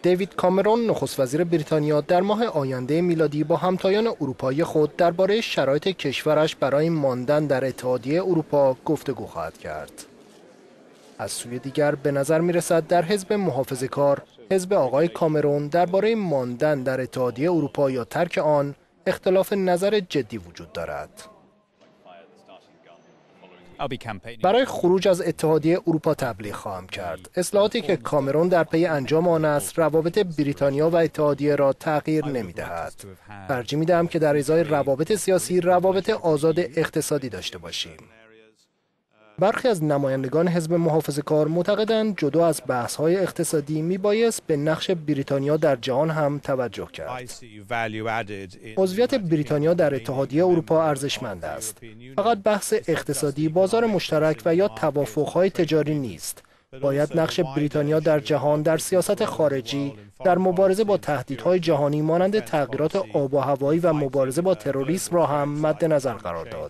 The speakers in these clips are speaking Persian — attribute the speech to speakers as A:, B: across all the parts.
A: دیوید کامرون نخست وزیر بریتانیا در ماه آینده میلادی با همتایان اروپایی خود درباره شرایط کشورش برای ماندن در اتحادیه اروپا گفتگو خواهد کرد. از سوی دیگر به نظر می‌رسد در حزب محافظه‌کار، حزب آقای کامرون درباره ماندن در اتحادیه اروپا یا ترک آن اختلاف نظر جدی وجود دارد. برای خروج از اتحادیه اروپا تبلیغ خواهم کرد. اصلاحاتی که کامرون در پی انجام آن است، روابط بریتانیا و اتحادیه را تغییر نمی‌دهد. ترجیح می‌دهم که در ازای روابط سیاسی، روابط آزاد اقتصادی داشته باشیم. برخی از نمایندگان حزب محافظه‌کار معتقدند جدا از بحث‌های اقتصادی میبایست به نقش بریتانیا در جهان هم توجه کرد. عضویت بریتانیا در اتحادیه اروپا ارزشمند است. فقط بحث اقتصادی، بازار مشترک و یا توافق‌های تجاری نیست. باید نقش بریتانیا در جهان، در سیاست خارجی، در مبارزه با تهدیدهای جهانی مانند تغییرات آب و هوایی و مبارزه با تروریسم را هم مد نظر قرار داد.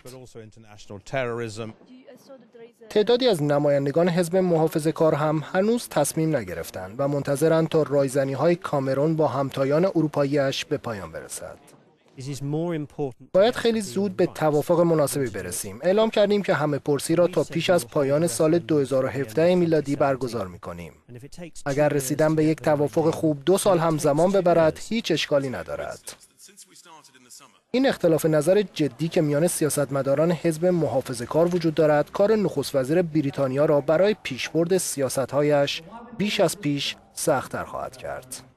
A: تعدادی از نمایندگان حزب محافظه‌کار هم هنوز تصمیم نگرفتند و منتظرند تا رایزنی‌های کامرون با همتایان اروپایی‌اش به پایان برسد. باید خیلی زود به توافق مناسبی برسیم. اعلام کردیم که همه پرسی را تا پیش از پایان سال 2017 میلادی برگزار می‌کنیم. اگر رسیدن به یک توافق خوب 2 سال هم زمان ببرد، هیچ اشکالی ندارد. این اختلاف نظر جدی که میان سیاستمداران حزب محافظه‌کار وجود دارد، کار نخست وزیر بریتانیا را برای پیشبرد سیاست‌هایش بیش از پیش سخت‌تر خواهد کرد.